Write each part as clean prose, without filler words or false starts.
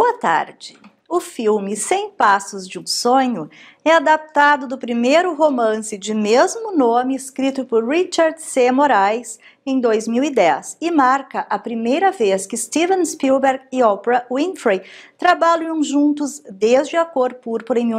Boa tarde! O filme 100 Passos de um Sonho é adaptado do primeiro romance de mesmo nome escrito por Richard C. Morais em 2010 e marca a primeira vez que Steven Spielberg e Oprah Winfrey trabalham juntos desde A Cor Púrpura em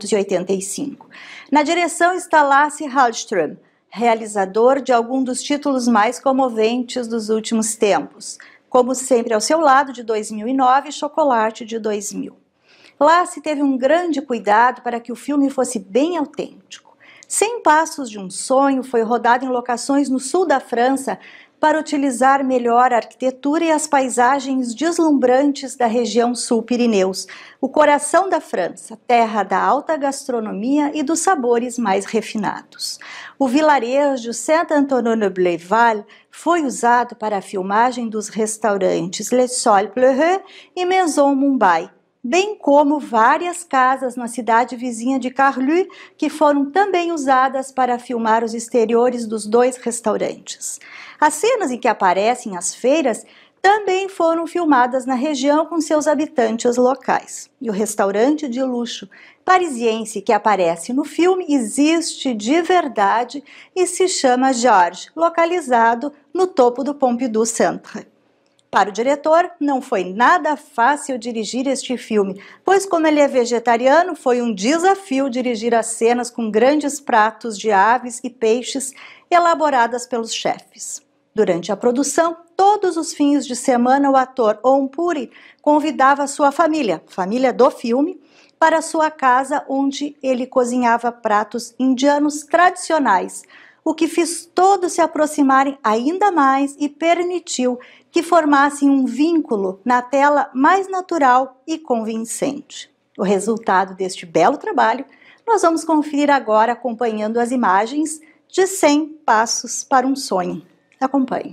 1985. Na direção está Lasse Hallström, realizador de alguns dos títulos mais comoventes dos últimos tempos, como Sempre ao Seu Lado, de 2009, e Chocolate, de 2000. Lasse teve um grande cuidado para que o filme fosse bem autêntico. 100 Passos de um Sonho foi rodado em locações no sul da França para utilizar melhor a arquitetura e as paisagens deslumbrantes da região sul-Pirineus, o coração da França, terra da alta gastronomia e dos sabores mais refinados. O vilarejo Saint-Antonin-le-Val foi usado para a filmagem dos restaurantes Le Sol Pleureux e Maison Mumbai, bem como várias casas na cidade vizinha de Carlu, que foram também usadas para filmar os exteriores dos dois restaurantes. As cenas em que aparecem as feiras também foram filmadas na região com seus habitantes locais. E o restaurante de luxo parisiense que aparece no filme existe de verdade e se chama Georges, localizado no topo do Pompidou Centre. Para o diretor, não foi nada fácil dirigir este filme, pois como ele é vegetariano, foi um desafio dirigir as cenas com grandes pratos de aves e peixes elaboradas pelos chefes. Durante a produção, todos os fins de semana o ator Om Puri convidava sua família do filme, para sua casa onde ele cozinhava pratos indianos tradicionais, o que fez todos se aproximarem ainda mais e permitiu que formassem um vínculo na tela mais natural e convincente. O resultado deste belo trabalho nós vamos conferir agora acompanhando as imagens de 100 Passos para um Sonho. Acompanhe.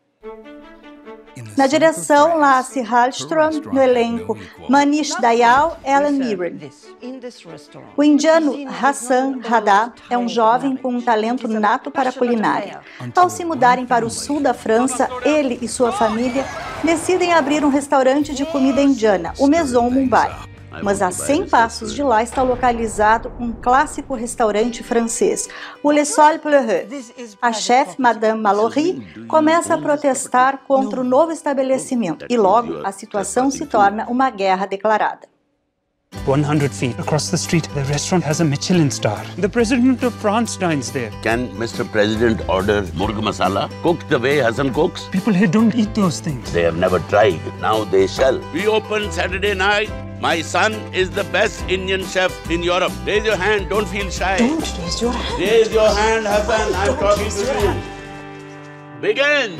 Na direção, Lasse Hallström, no elenco, Manish Dayal, Ellen Mirren. O indiano Hassan Radha é um jovem com um talento nato para a culinária. Ao se mudarem para o sul da França, ele e sua família decidem abrir um restaurante de comida indiana, o Maison Mumbai. Mas a 100 passos de lá está localizado um clássico restaurante francês, o Le Sol Pleureux. A chefe, Madame Mallory, começa a protestar contra o novo estabelecimento e logo a situação se torna uma guerra declarada. 100 feet across the street, the restaurant has a Michelin star. The president of France dines there. Can Mr. President order murga masala cooked the way Hassan cooks? People here don't eat those things. They have never tried. Now they shall. We open Saturday night. My son is the best Indian chef in Europe. Raise your hand. Don't feel shy. Don't raise your hand. Raise your hand, Hassan. I'm talking to you. Begin.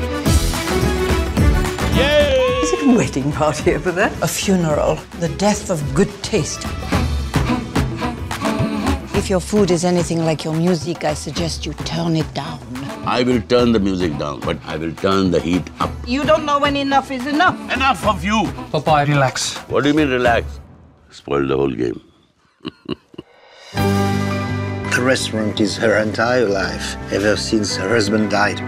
Yay! Is it a wedding party over there? A funeral. The death of good taste. If your food is anything like your music, I suggest you turn it down. I will turn the music down, but I will turn the heat up. You don't know when enough is enough. Enough of you! Papa, relax. What do you mean relax? Spoil the whole game. The restaurant is her entire life, ever since her husband died.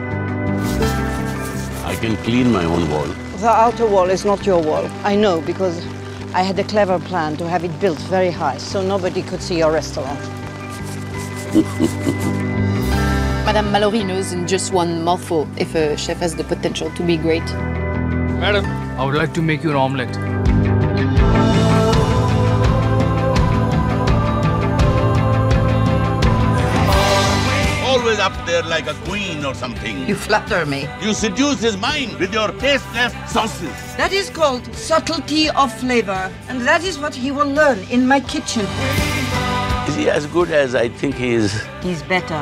I can clean my own wall. The outer wall is not your wall. I know, because I had a clever plan to have it built very high, so nobody could see your restaurant. Madame Mallory knows in just one mouthful if a chef has the potential to be great. Madam, I would like to make you an omelette. Always up there like a queen or something. You flatter me. You seduce his mind with your tasteless sauces. That is called subtlety of flavor, and that is what he will learn in my kitchen. Is he as good as I think he is? He's better.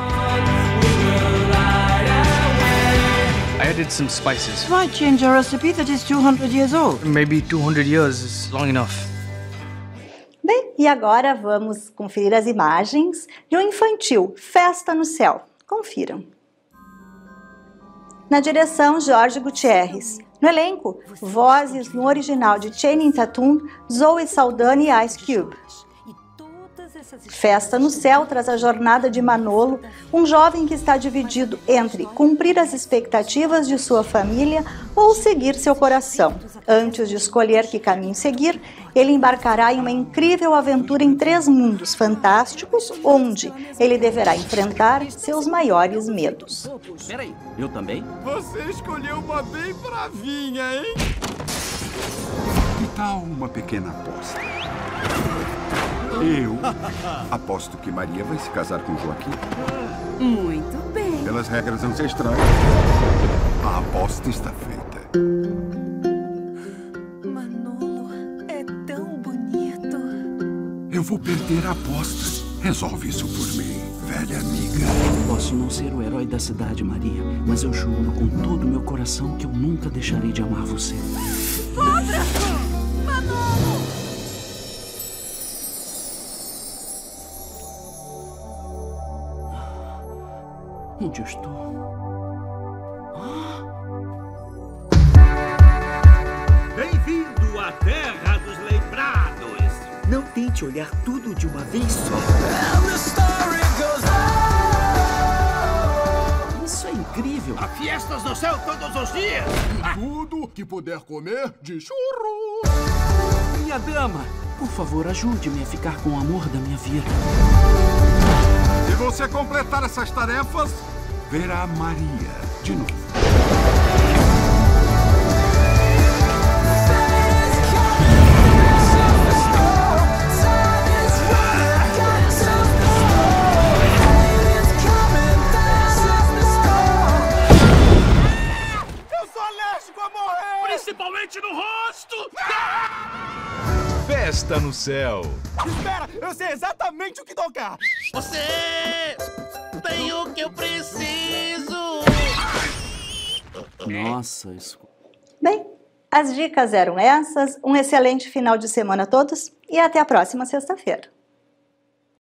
I added some spices. Why change a recipe that is 200 years old? Maybe 200 years is long enough. Bem, e agora vamos conferir as imagens de um infantil, Festa no Céu. Confiram. Na direção, Jorge Gutierrez. No elenco, vozes no original de Channing Tatum, Zoe Saldana e Ice Cube. Festa no Céu traz a jornada de Manolo, um jovem que está dividido entre cumprir as expectativas de sua família ou seguir seu coração. Antes de escolher que caminho seguir, ele embarcará em uma incrível aventura em 3 mundos fantásticos, onde ele deverá enfrentar seus maiores medos. Peraí, eu também? Você escolheu uma bem bravinha, hein? Que tal uma pequena aposta? Eu aposto que Maria vai se casar com Joaquim. Muito bem. Pelas regras ancestrais, a aposta está feita. Manolo é tão bonito. Eu vou perder a aposta. Resolve isso por mim, velha amiga. Posso não ser o herói da cidade, Maria, mas eu juro com todo o meu coração que eu nunca deixarei de amar você. Cobra! Manolo! Onde eu estou? Bem-vindo à Terra dos Lembrados! Não tente olhar tudo de uma vez só. Isso é incrível! Há fiestas no céu todos os dias! Tudo que puder comer de churro. Minha dama, por favor, ajude-me a ficar com o amor da minha vida. Se você completar essas tarefas, verá Maria de novo. Eu sou alérgico a morrer! Principalmente no rosto! Festa no Céu. Espera, eu sei exatamente o que tocar! Você tem o que eu preciso! Nossa, isso... Bem, as dicas eram essas. Um excelente final de semana a todos e até a próxima sexta-feira.